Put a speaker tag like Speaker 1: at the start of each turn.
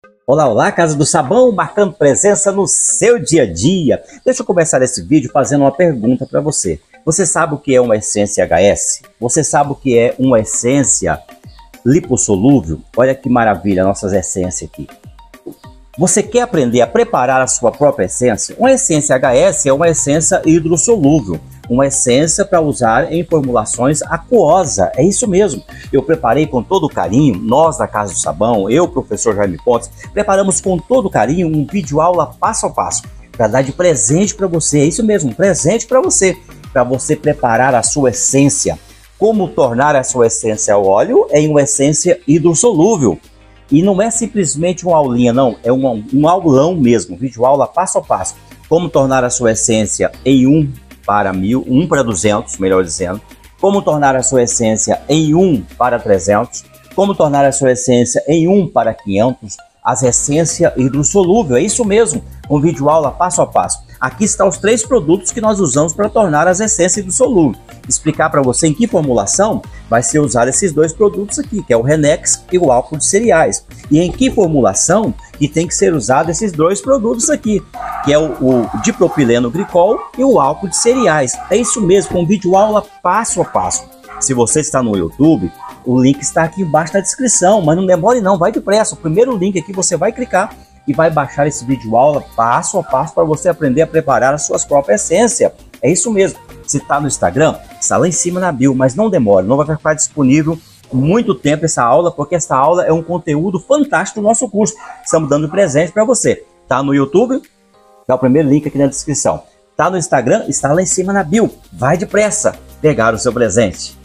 Speaker 1: Olá, olá, Casa do Sabão, marcando presença no seu dia a dia. Deixa eu começar esse vídeo fazendo uma pergunta para você. Você sabe o que é uma essência HS? Você sabe o que é uma essência lipossolúvel? Olha que maravilha, nossas essências aqui. Você quer aprender a preparar a sua própria essência? Uma essência HS é uma essência hidrossolúvel. Uma essência para usar em formulações aquosa, é isso mesmo. Eu preparei com todo carinho, nós da Casa do Sabão, eu, professor Jaime Pontes, preparamos com todo carinho um vídeo aula passo a passo, para dar de presente para você, é isso mesmo, um presente para você preparar a sua essência. Como tornar a sua essência óleo em uma essência hidrossolúvel. E não é simplesmente uma aulinha, não, é um aulão mesmo, vídeo aula passo a passo. Como tornar a sua essência em 1 para 1000, 1 para 200, melhor dizendo. Como tornar a sua essência em 1 para 300. Como tornar a sua essência em 1 para 500. As essências hidrossolúvel, é isso mesmo, um vídeo aula passo a passo. Aqui estão os 3 produtos que nós usamos para tornar as essências hidrossolúveis. Explicar para você em que formulação vai ser usado esses 2 produtos aqui, que é o Renex e o álcool de cereais. E em que formulação que tem que ser usado esses 2 produtos aqui, que é o dipropileno glicol e o álcool de cereais. É isso mesmo, um vídeo aula passo a passo. Se você está no YouTube, o link está aqui embaixo na descrição, mas não demore não, vai depressa. O primeiro link aqui você vai clicar e vai baixar esse vídeo aula passo a passo para você aprender a preparar as suas próprias essências. É isso mesmo. Se está no Instagram, está lá em cima na bio, mas não demore, não vai ficar disponível muito tempo essa aula, porque essa aula é um conteúdo fantástico do nosso curso. Estamos dando presente para você. Tá no YouTube? Tá o primeiro link aqui na descrição. Tá no Instagram? Está lá em cima na bio. Vai depressa pegar o seu presente.